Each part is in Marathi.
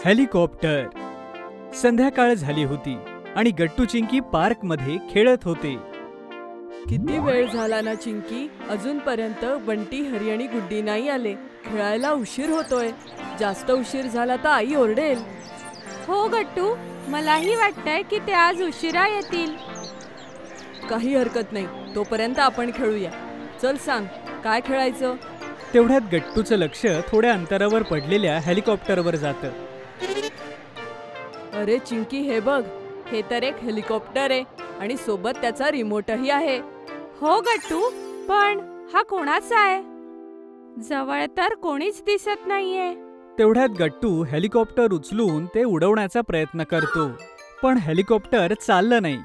हेलिकॉप्टर. संध्याकाळ झाली होती आणि गट्टू चिंकी पार्कमध्ये खेळत होते. किती वेळ झाला ना चिंकी, अजूनपर्यंत बंटी, हरी आणि गुड्डी नाही आले. खेळायला उशीर होतोय. जास्त उशीर झाला तर आई ओरडेल. हो गट्टू, मलाही वाटतंय की ते आज उशिरा येतील. काही हरकत नाही, तोपर्यंत आपण खेळूया. चल सांग, काय खेळायचं? तेवढ्यात गट्टूचं लक्ष थोड्या अंतरावर पडलेल्या हेलिकॉप्टरवर जातं. अरे चिंकी, हे बघ, हे तर एक हेलिकॉप्टर आहे आणि सोबत त्याचा रिमोटही आहे. हो गट्टू, पण हा कोणाचा आहे? जवळ तर कोणीच दिसत नाहीये. तेवढ्यात गट्टू हेलिकॉप्टर उचलून ते उडवण्याचा प्रयत्न करतो, पण हेलिकॉप्टर चाललं नाही.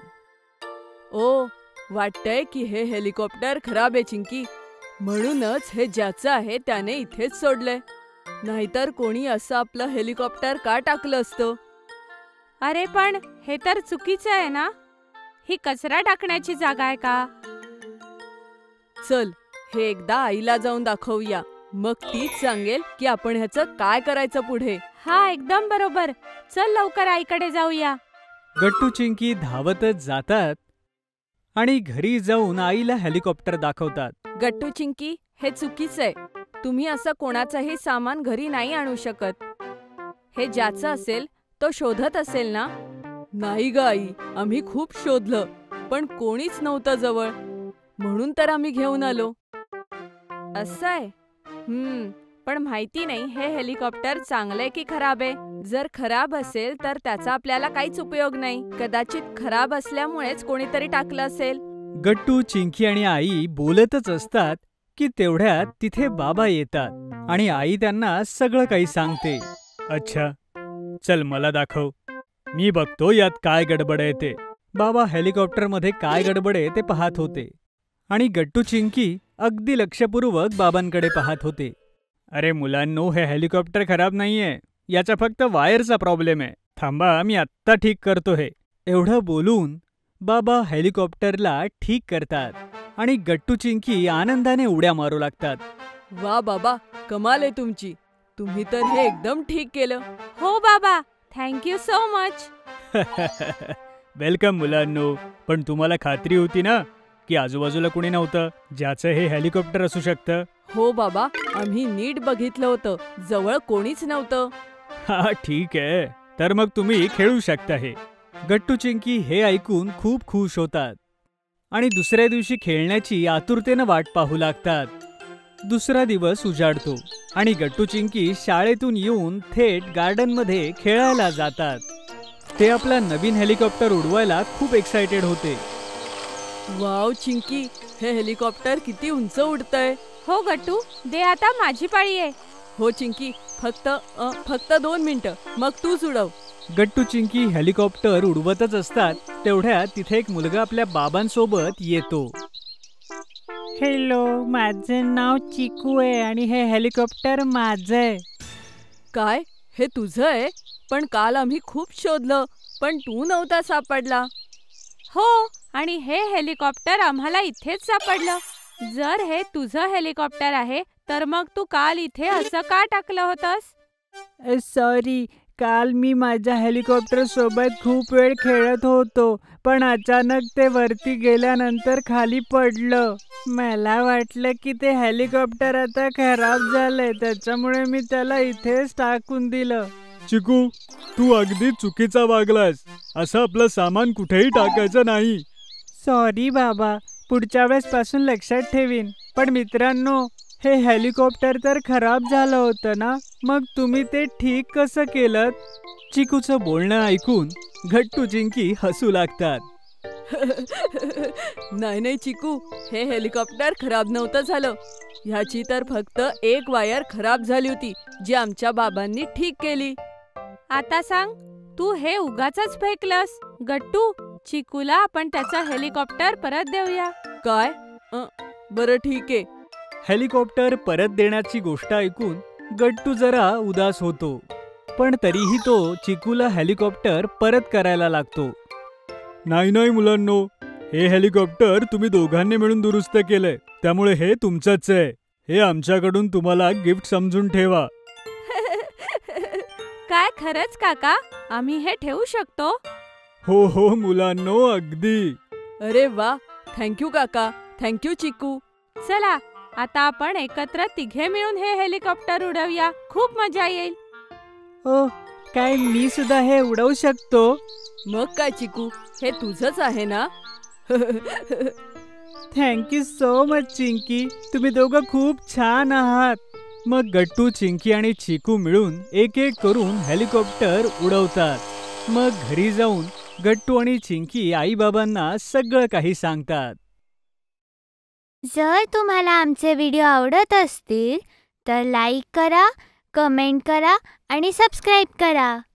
ओ, वाटतंय की हे हेलिकॉप्टर खराब आहे चिंकी. म्हणूनच हे ज्याचं आहे त्याने इथेच सोडलंय. नाहीतर कोणी असं आपलं हेलिकॉप्टर का टाकलं असतं? अरे पण हे तर चुकीचं आहे ना. ही कचरा टाकण्याची जागा आहे का? चल, हे एकदा आईला जाऊन दाखवूया. मग तीच सांगेल की आपण ह्याचं काय करायचं पुढे. हा, एकदम बरोबर. चल लवकर आईकडे जाऊया. गट्टू चिंकी धावतच जातात आणि घरी जाऊन आईला हेलिकॉप्टर दाखवतात. गट्टू चिंकी, हे चुकीचं आहे. तुम्ही असं कोणाचंही सामान घरी नाही आणू शकत. हे ज्याचं असेल तो शोधत असेल ना? नाही ग आई, आम्ही खूप शोधलं, पण कोणीच नव्हतं जवळ. म्हणून तर आम्ही घेऊन आलो. असं आहे. पण माहिती नाही हे हेलिकॉप्टर चांगलंय की खराब आहे. जर खराब असेल तर त्याचा आपल्याला काहीच उपयोग नाही. कदाचित खराब असल्यामुळेच कोणीतरी टाकलं असेल. गट्टू, चिंकी आणि आई बोलतच असतात की तेवढ्यात तिथे बाबा येतात आणि आई त्यांना सगळं काही सांगते. अच्छा, चल मला दाखव, मी बघतो यात काय गडबड आहे ते. बाबा हेलिकॉप्टरमध्ये काय गडबड आहे ते पाहत होते आणि गट्टू चिंकी अगदी लक्षपूर्वक बाबांकडे पाहत होते. अरे मुलांनो, हे हेलिकॉप्टर खराब नाहीये, याचा फक्त वायरचा प्रॉब्लेम आहे. थांबा, मी आत्ता ठीक करतो हे. एवढं बोलून बाबा हेलिकॉप्टरला ठीक करतात आणि गट्टू चिंकी आनंदाने उड्या मारू लागतात. वा बाबा, कमाल आहे तुमची. तुम्ही तर हे एकदम ठीक केलं. हो बाबा, थँक्यू सो मच. वेलकम मुलांनो. पण तुम्हाला खात्री होती ना की आजूबाजूला कुणी नव्हतं ज्याचं हे हेलिकॉप्टर असू शकतं? हो बाबा, आम्ही नीट बघितलं होतं. जवळ कोणीच नव्हतं. हा, ठीक आहे. तर मग तुम्ही खेळू शकता हे. गट्टू चिंकी हे ऐकून खूप खुश होतात आणि दुसऱ्या दिवशी खेळण्याची आतुरतेनं वाट पाहू लागतात. दुसरा दिवस उजाडतो आणि गट्टू चिंकी शाळेतून येऊन थेट गार्डनमध्ये खेळायला जातात. ते आपला नवीन हेलिकॉप्टर उडवायला खूप एक्साइटेड होते. वाव चिंकी, हे हेलिकॉप्टर किती उंच उडतंय. हो गट्टू, दे आता माझी पाळी आहे. हो चिंकी, फक्त 2 मिनिटं, मग तूच उडव. गट्टू चिंकी हेलिकॉप्टर उडवतच असतात. तेवढ्यात तिथे एक मुलगा आपल्या बाबांसोबत येतो. हॅलो, माझं नाव चिकू आहे आणि हे हेलिकॉप्टर माझं आहे. काय, हे तुझं आहे? पण काल आम्ही खूप शोधलं, पण तू नव्हता सापडला. हो, आणि हे हेलिकॉप्टर आम्हाला इथेच सापडलं. जर हे तुझं हेलिकॉप्टर आहे तर मग तू काल इथे असं का टाकलं होतंस? सॉरी, काल मी माझ्या हेलिकॉप्टर सोबत खूप वेळ खेळत होतो, पण अचानक ते वरती गेल्यानंतर खाली पडलं. मला वाटलं की ते हेलिकॉप्टर आता खराब झालंय, त्याच्यामुळे मी त्याला इथेच टाकून दिलं. चिकू, तू अगदी चुकीचा वागलास. असं आपलं सामान कुठेही टाकायचं नाही. सॉरी बाबा, पुढच्या वेळेस पासून लक्षात ठेवीन. पण मित्रांनो, हे हेलिकॉप्टर तर खराब झालं होतं ना, मग तुम्ही ते ठीक कसं केलं? चिकूचं बोलणं ऐकून गट्टू चिंकी हसू लागतात. नाही चिकू, हे हेलिकॉप्टर खराब नव्हतं झालं. ह्याची तर फक्त एक वायर खराब झाली होती, जी आमच्या बाबांनी ठीक केली. आता सांग, तू हे उगाचच फेकलंस? गट्टू, चिकूला आपण त्याचा हेलिकॉप्टर परत देऊया. काय? बरं ठीक आहे. हेलिकॉप्टर परत देण्याची गोष्ट ऐकून गट्टू जरा उदास होतो, पण तरीही तो चिकूला हेलिकॉप्टर परत करायला लागतो. नाही मुलांनो, हे हेलिकॉप्टर तुम्ही दोघांनी मिळून दुरुस्त केलंय, त्यामुळे हे तुमचंच आहे. हे आमच्याकडून तुम्हाला गिफ्ट समजून ठेवा. काय खरंच काका, आम्ही हे ठेवू शकतो? हो हो मुलांनो, अगदी. अरे वा, थँक्यू काका, थँक्यू चिकू. चला आता आपण एकत्र तिघे मिळून हे हेलिकॉप्टर उडवूया. खूप मजा येईल. ओ, काय मी सुद्धा हे उडवू शकतो? मग काय चिकू, हे तुझंच आहे ना? थँक्यू सो मच चिंकी, तुम्ही दोघं खूप छान आहात. मग गट्टू, चिंकी आणि चिकू मिळून एक एक करून हेलिकॉप्टर उडवतात. मग घरी जाऊन गट्टू आणि चिंकी आईबाबांना सगळं काही सांगतात. जर तुम्हाला आमचे व्हिडिओ आवडत असतील तर लाईक करा, कमेंट करा आणि सबस्क्राईब करा.